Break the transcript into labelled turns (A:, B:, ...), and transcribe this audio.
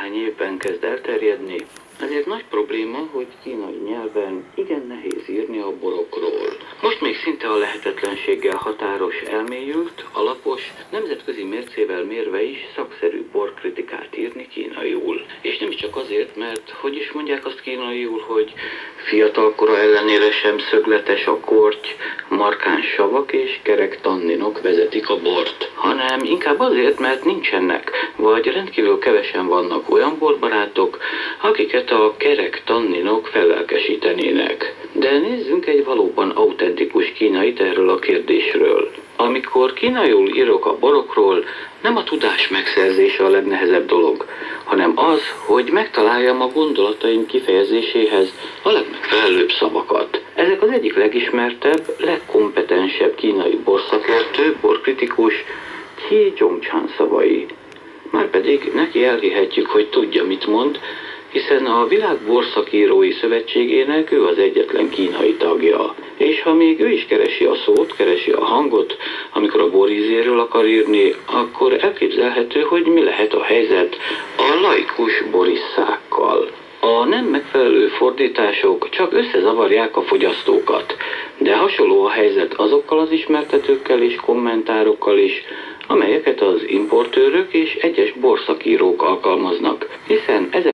A: néhány évben kezd elterjedni, ezért nagy probléma, hogy kínai nyelven igen nehéz írni a borokról. Most még szinte a lehetetlenséggel határos, elmélyült, alapos, nemzetközi mércével mérve is szakszerű borkritikát írni kínaiul. És nem is csak azért, mert hogy is mondják azt kínaiul, hogy fiatalkora ellenére sem szögletes a korty, markáns savak és kerek tanninok vezetik a bort, hanem inkább azért, mert nincsenek, vagy rendkívül kevesen vannak olyan borbarátok, akiket a kerek tanninok fellelkesítenének. De nézzünk egy valóban autentikus kínait erről a kérdésről. Amikor kínaiul írok a borokról, nem a tudás megszerzése a legnehezebb dolog, hanem az, hogy megtaláljam a gondolataim kifejezéséhez a legmegfelelőbb szavakat. Ezek az egyik legismertebb, legkompetensebb kínai borszakértő, borkritikus Qi Zhongchan szavai. Márpedig neki elhihetjük, hogy tudja, mit mond, hiszen a Világ Borszakírói Szövetségének ő az egyetlen kínai tagja. És ha még ő is keresi a szót, keresi a hangot, amikor a borízéről akar írni, akkor elképzelhető, hogy mi lehet a helyzet a laikus borisszákkal. A nem megfelelő fordítások csak összezavarják a fogyasztókat, de hasonló a helyzet azokkal az ismertetőkkel és kommentárokkal is, amelyeket az importőrök és egyes borszakírók alkalmaznak, hiszen ezek